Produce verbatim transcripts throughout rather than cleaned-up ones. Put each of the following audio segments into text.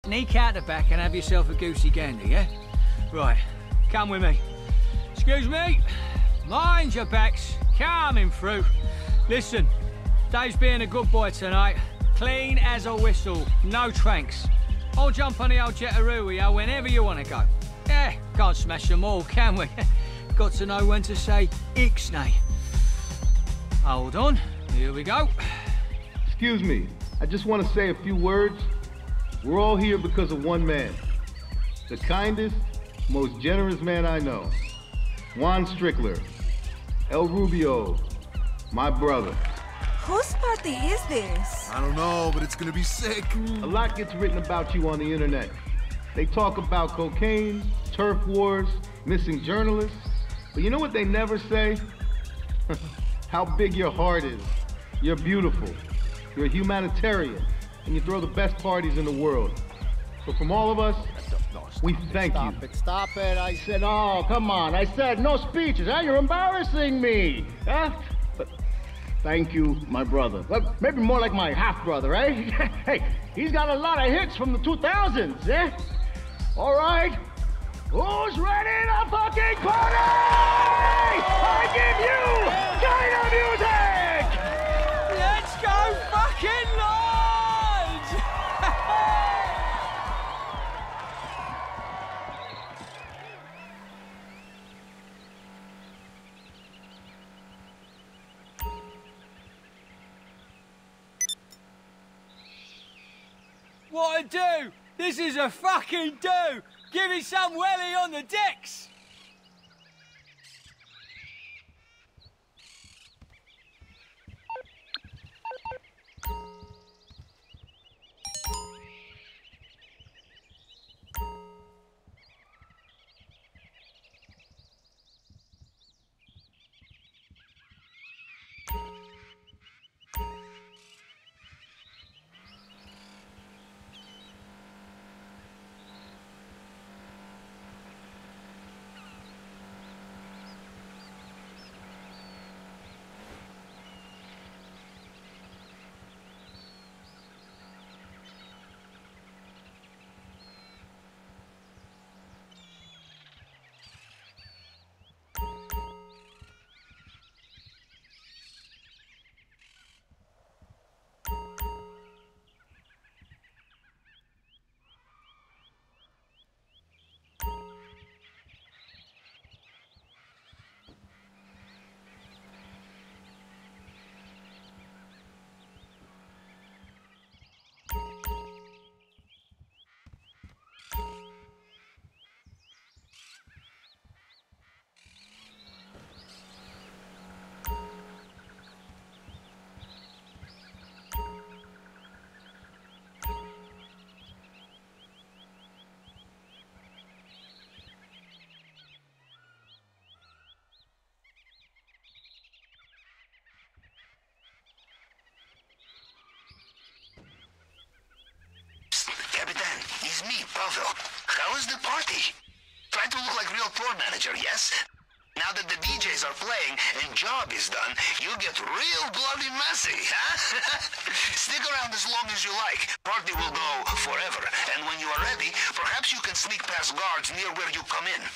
Sneak out the back and have yourself a goosey gander, yeah? Right, come with me. Excuse me. Mind your backs. Coming through. Listen, Dave's being a good boy tonight. Clean as a whistle. No tranks. I'll jump on the old Jetaroo with you whenever you want to go. Yeah, can't smash them all, can we? Got to know when to say ixnay. Hold on. Here we go. Excuse me. I just want to say a few words. We're all here because of one man. The kindest, most generous man I know. Juan Strickler. El Rubio. My brother. Whose party is this? I don't know, but it's gonna be sick. A lot gets written about you on the internet. They talk about cocaine, turf wars, missing journalists. But you know what they never say? How big your heart is. You're beautiful. You're a humanitarian. And you throw the best parties in the world. So from all of us, we thank you. Stop it, stop it. I said, oh, come on. I said no speeches, huh? You're embarrassing me. Huh? But thank you, my brother. Well, maybe more like my half-brother, eh? Hey, he's got a lot of hits from the two thousands, eh? All right. Who's ready to fucking party? I give you kind of music! Let's go fucking lords! What a do? This is a fucking do! Give me some welly on the decks! It's me, Pavel. How is the party? Try to look like real floor manager, yes? Now that the D Js are playing and job is done, you get real bloody messy, huh? Stick around as long as you like. Party will go forever. And when you are ready, perhaps you can sneak past guards near where you come in.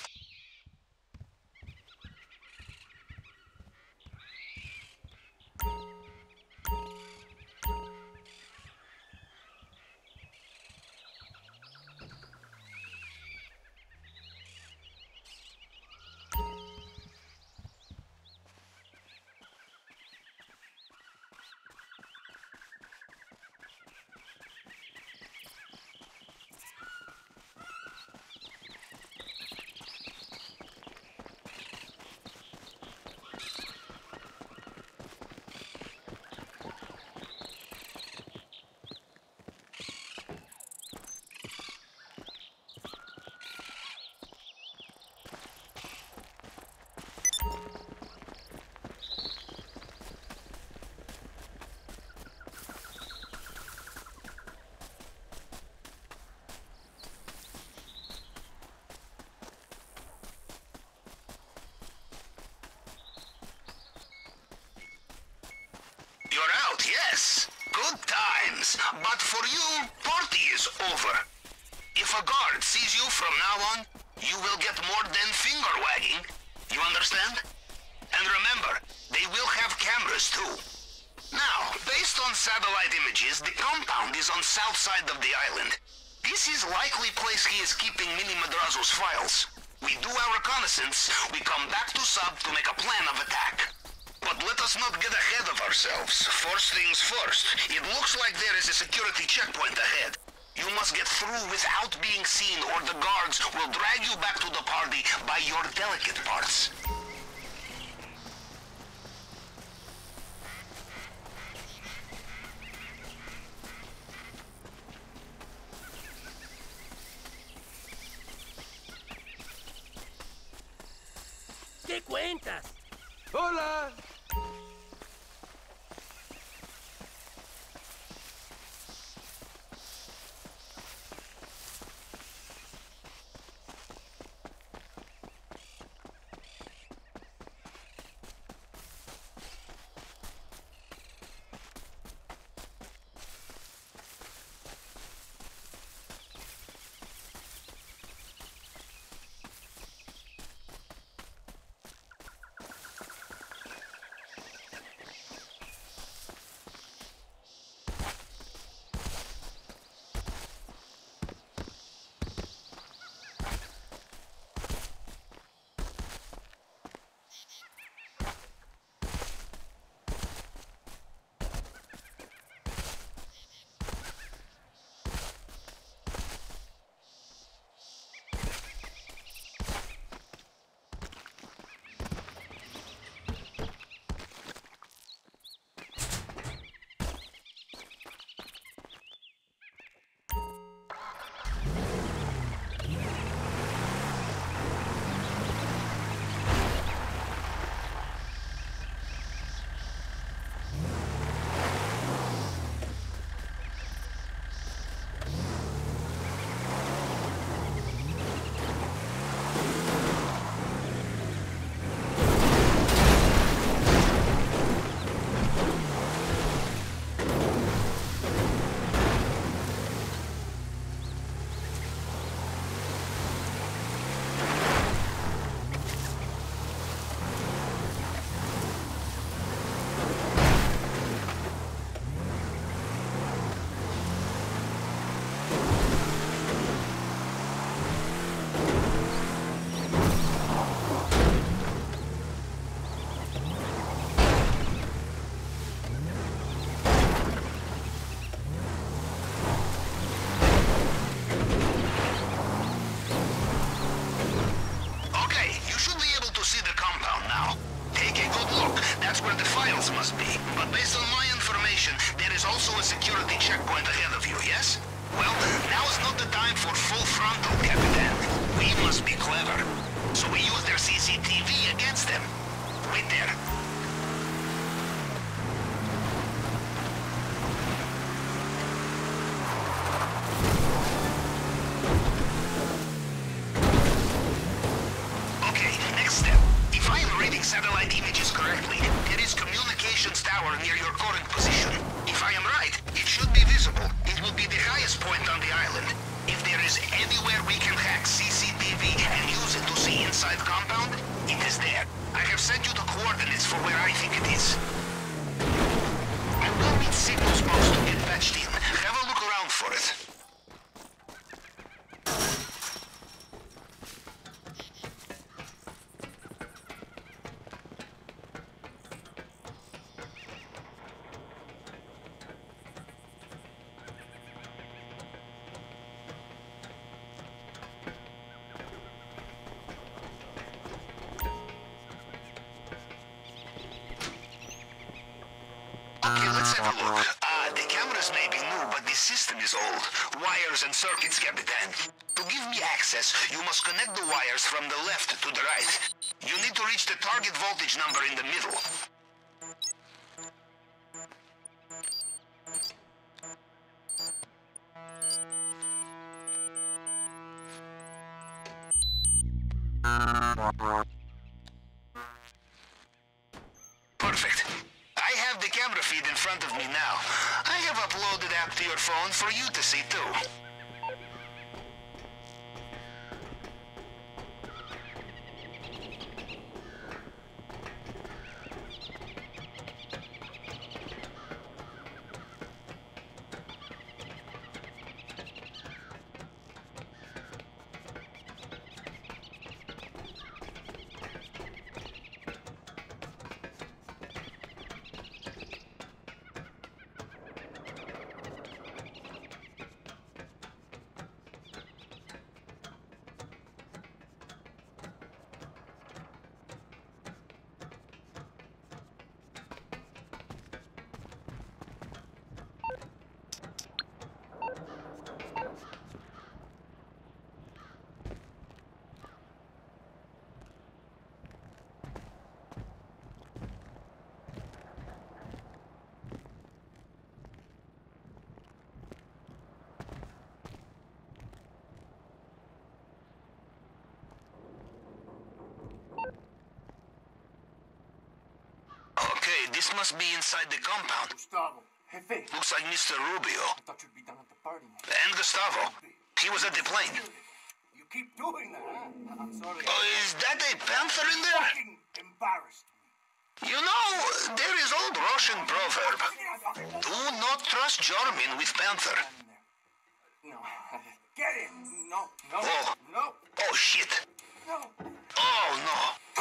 If a guard sees you from now on, you will get more than finger wagging. You understand? And remember, they will have cameras too. Now, based on satellite images, the compound is on south side of the island. This is likely place he is keeping Mini Madrazo's files. We do our reconnaissance, we come back to sub to make a plan of attack. But let us not get ahead of ourselves. First things first, it looks like there is a security checkpoint ahead. You must get through without being seen, or the guards will drag you back to the party by your delicate parts. ¿Qué cuentas? Hola! Must be. But based on my information, there is also a security checkpoint ahead of you, yes? Well, now is not the time for full frontal, Capitan. We must be clever. So we use their C C T V against them. Wait there. Okay, next step. If I am reading satellite images correctly, there is communications tower near your current position. If I am right, it should be visible. It will be the highest point on the island. If there is anywhere we can hack C C T V and use it to see inside compound, it is there. I have sent you the coordinates for where I think it is. I will need signals box to get patched in. Have a look around for it. Okay, let's have a look. Ah, the cameras may be new, but the system is old. Wires and circuits, Capitan. To give me access, you must connect the wires from the left to the right. You need to reach the target voltage number in the middle. Perfect. I have the camera feed in front of me now. I have uploaded app to your phone for you to see too. this must be inside the compound. Gustavo, Jefe. Looks like Mister Rubio. I thought you'd be done at the party. And Gustavo. He was at the plane. You keep doing that, huh? I'm sorry. Oh, is that a panther in there? Fucking embarrassed me. You know, there is old Russian proverb. Do not trust German with panther. No. Get in. No, no, Oh. no, Oh, shit. no. Oh, no.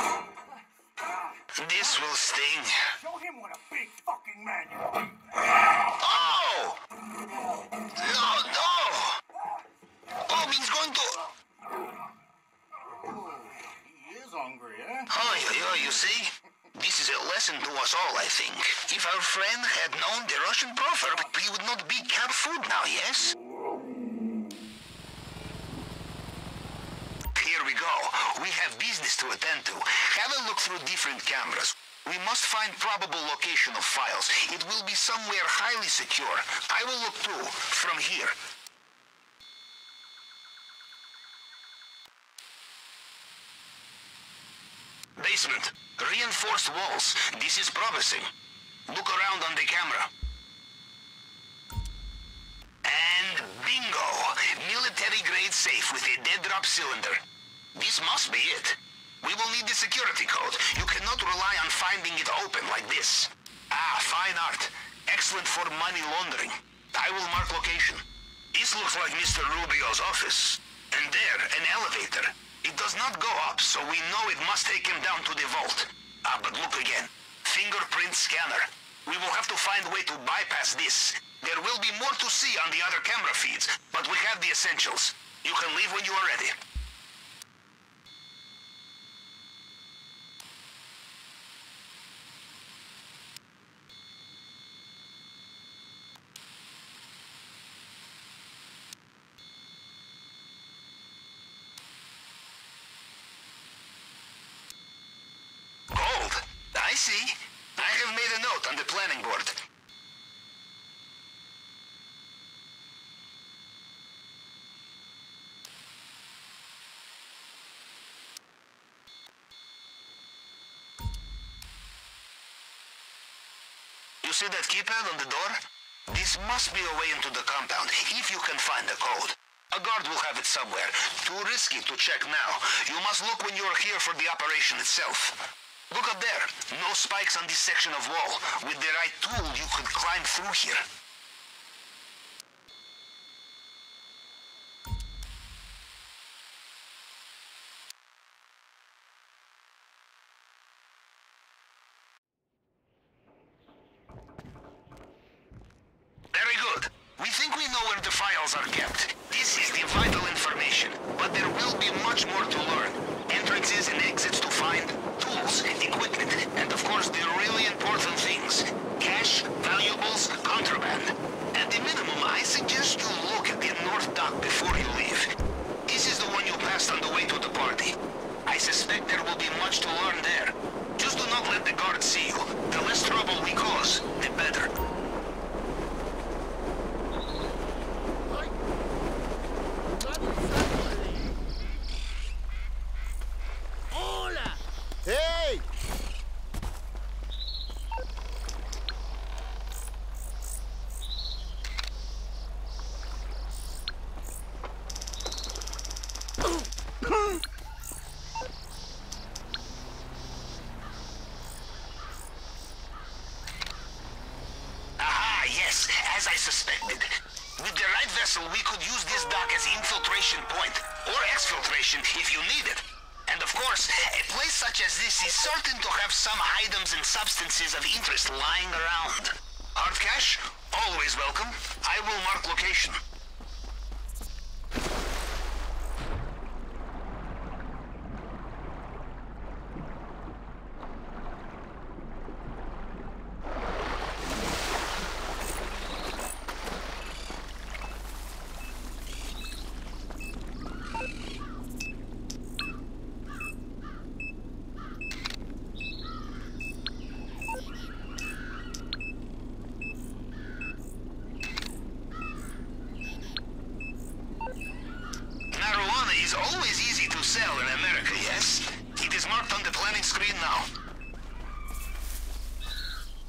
This will sting. Show him what a big fucking man you are. Oh! No, no! Oh, he's going to... He is hungry, eh? Oh, yeah, yeah, you see? This is a lesson to us all, I think. If our friend had known the Russian proverb, he would not be cat food now, yes? Here we go. We have business to attend to. Have a look through different cameras. We must find probable location of files. It will be somewhere highly secure. I will look too, from here. Basement. Reinforced walls. This is promising. Look around on the camera. And bingo! Military-grade safe with a dead-drop cylinder. This must be it. We will need the security code. You cannot rely on finding it open like this. Ah, fine art. Excellent for money laundering. I will mark location. This looks like Mister Rubio's office. And there, an elevator. It does not go up, so we know it must take him down to the vault. Ah, but look again. Fingerprint scanner. We will have to find a way to bypass this. There will be more to see on the other camera feeds, but we have the essentials. You can leave when you are ready. Gold. I see. I have made a note on the planning board. You see that keypad on the door? This must be a way into the compound, if you can find the code. A guard will have it somewhere. Too risky to check now. You must look when you are here for the operation itself. Look up there. No spikes on this section of wall. With the right tool, you could climb through here. Very good. We think we know where the files are kept. This is the vital information, but there will be much more to learn. Entrances and exits to find, tools, equipment, and of course the really important things. Cash, valuables, contraband. At the minimum, I suggest you look at the north dock before you leave. This is the one you passed on the way to the party. I suspect there will be much to learn there. Just do not let the guards see you. The less trouble we cause, the better. Hey! Aha, yes, as I suspected. With the right vessel, we could use this dock as infiltration point, or exfiltration if you need it. And of course, a place such as this is certain to have some items and substances of interest lying around. Hard cash? Always welcome. I will mark location. Marijuana is always easy to sell in America, yes? It is marked on the planning screen now.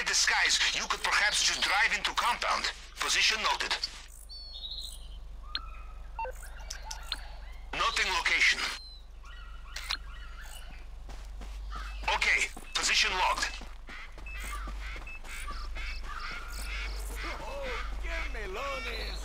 disguise, you could perhaps just drive into compound. Position noted. Noting location. Okay, position logged. Oh, qué melones.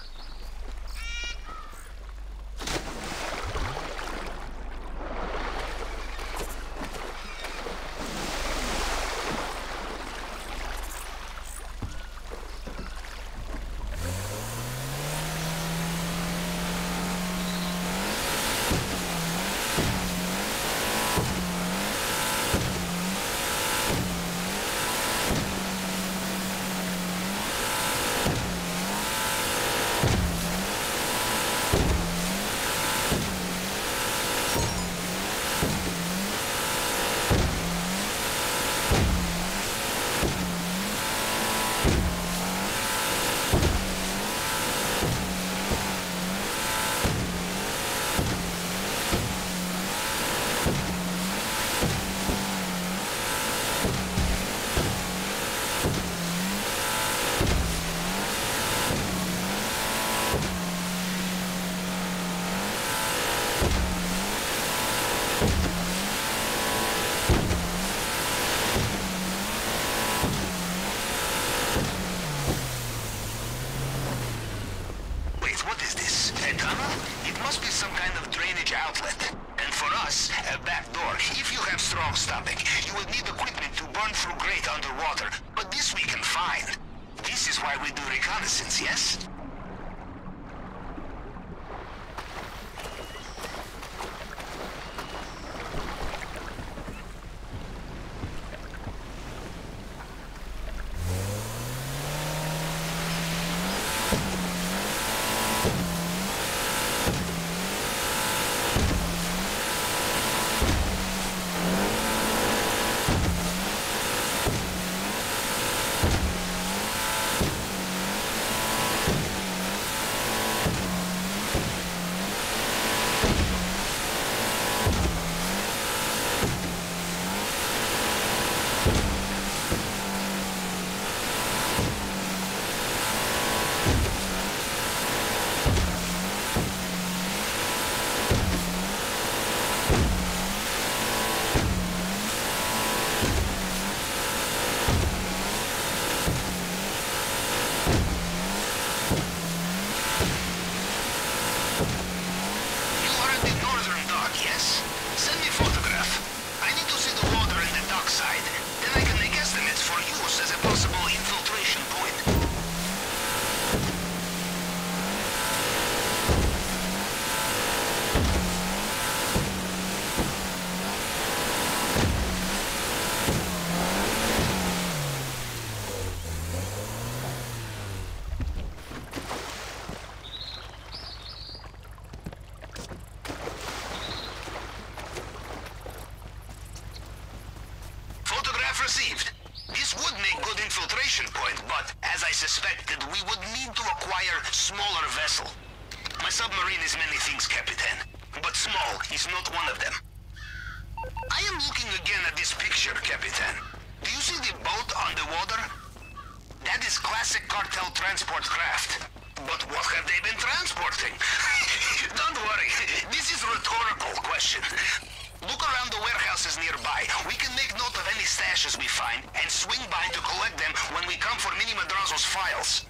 Received. This would make good infiltration point, but as I suspected, we would need to acquire smaller vessel. My submarine is many things, Capitan, but small is not one of them. I am looking again at this picture, Capitan. Do you see the boat on the water? That is classic cartel transport craft. But what have they been transporting? Don't worry, this is a rhetorical question. Look around the warehouses nearby. We can make note of any stashes we find and swing by to collect them when we come for Mini Madrazo's files.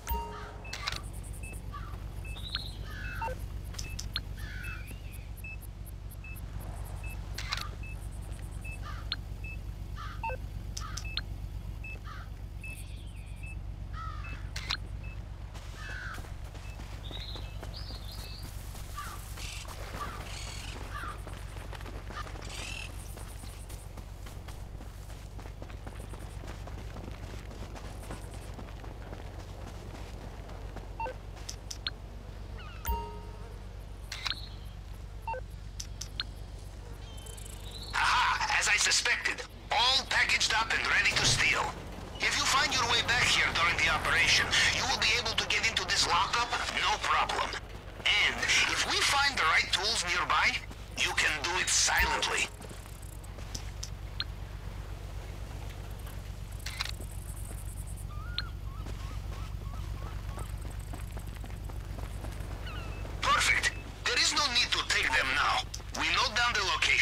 Suspected, all packaged up and ready to steal. If you find your way back here during the operation, you will be able to get into this lockup, no problem. And if we find the right tools nearby, you can do it silently.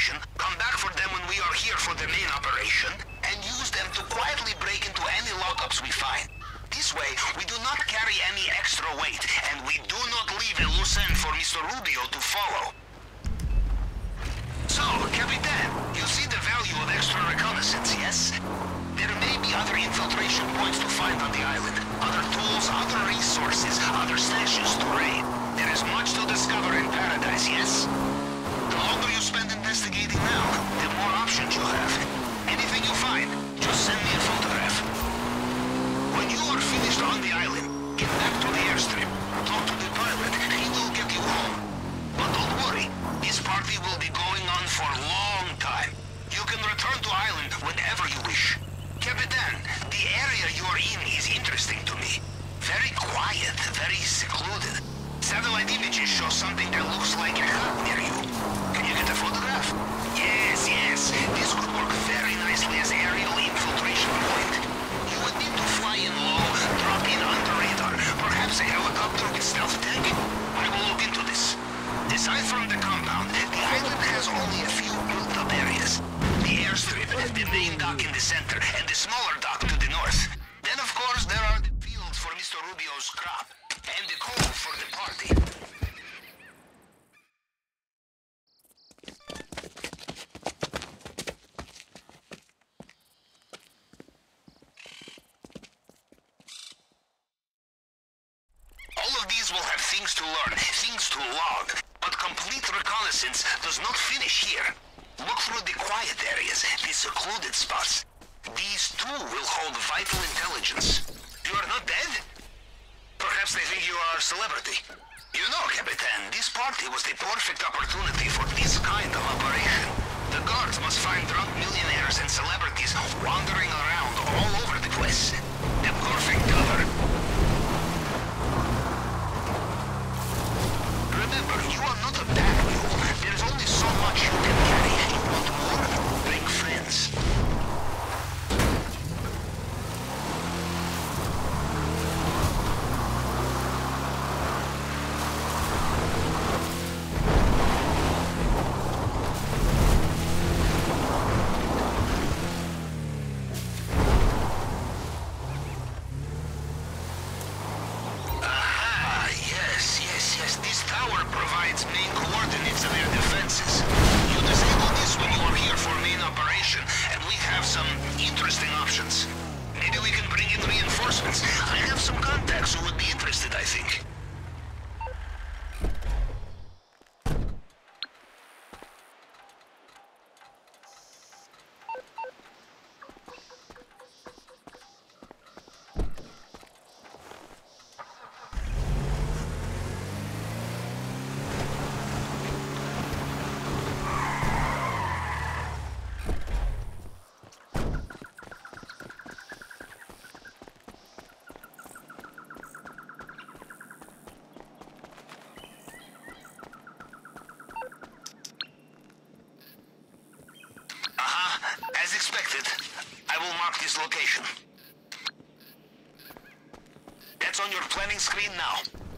information, come back for them when we are here for the main operation, and use them to quietly break into any lockups we find. This way, we do not carry any extra weight, and we do not leave a loose end for Mister Rubio to follow. So, Capitan, you see the value of extra reconnaissance, yes? There may be other infiltration points to find on the island, other tools, other resources, other stashes to raid. There is much to discover in Paradise, yes? The longer you spend investigating now, the more options you have. Anything you find, just send me a photograph. When you are finished on the island, get back to the airstrip. Talk to the pilot, he will get you home. But don't worry, this party will be going on for a long time. You can return to island whenever you wish. Capitan, the area you're in is interesting to me. Very quiet, very secluded. Satellite images show something that looks like a hut near you. Can you get a photograph? Yes, yes. This could work very nicely as aerial infiltration point. You would need to fly in low, drop in under radar. Perhaps a helicopter with stealth tech? I will look into this. Aside from the compound, the island has only a few built-up areas. The airstrip, the main dock in the center, and the smaller dock to the north. Then, of course, there are the fields for Mister Rubio's crop, and the coal for the party. All of these will have things to learn, things to log, but complete reconnaissance does not finish here. Look through the quiet areas, the secluded spots. These too will hold vital intelligence. You are not dead? Perhaps they think you are a celebrity. You know, Capitan, this party was the perfect opportunity for this kind of operation. The guards must find drunk millionaires and celebrities wandering around all over the place. The perfect cover. Remember, you are not a bad mule. There is only so much you can carry. You want more? Bring friends. As expected, I will mark this location. That's on your planning screen now.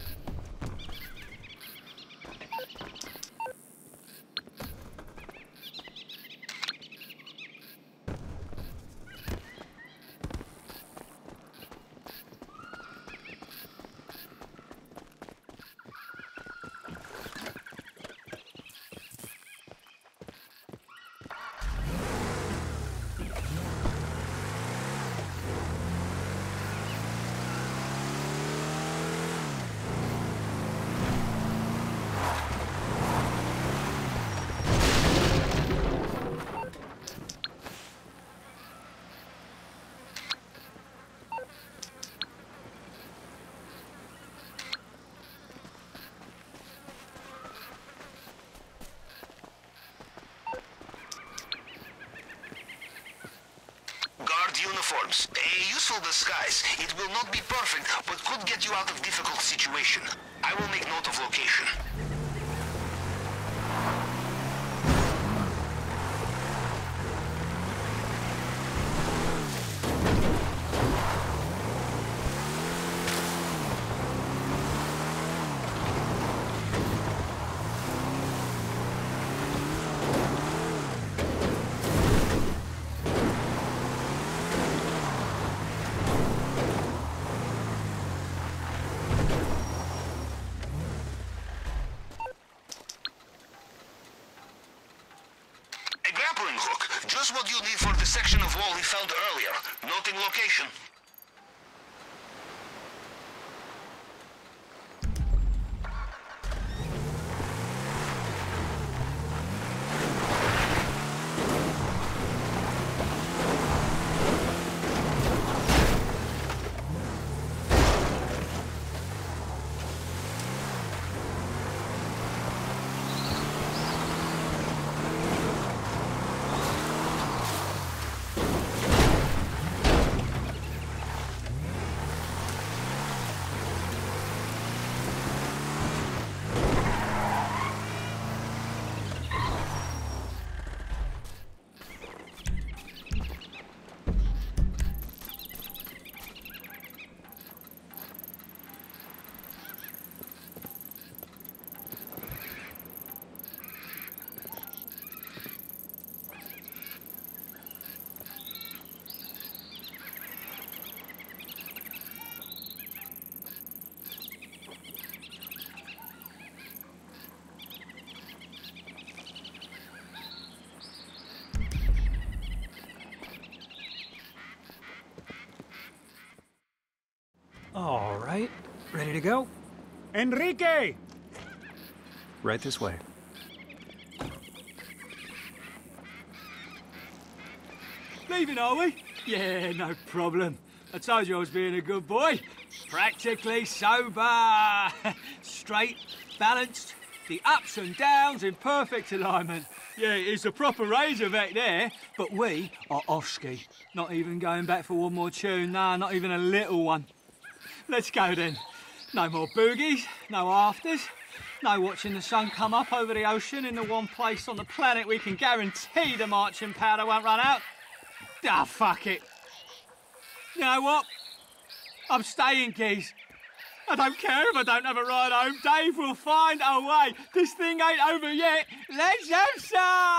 Uniforms. A useful disguise. It will not be perfect, but could get you out of difficult situation. I will make note of location. grappling hook. Just what you need for the section of wall he found earlier. Noting location. All right, ready to go? Enrique! Right this way. Leaving, are we? Yeah, no problem. I told you I was being a good boy. Practically sober. Straight, balanced, the ups and downs in perfect alignment. Yeah, it's a proper Razorback there, but we are off-ski. Not even going back for one more tune, nah, not even a little one. Let's go then. No more boogies, no afters, no watching the sun come up over the ocean in the one place on the planet we can guarantee the marching powder won't run out. Ah, fuck it. You know what? I'm staying, geez. I don't care if I don't have a ride home. Dave will find a way. This thing ain't over yet. Let's have some!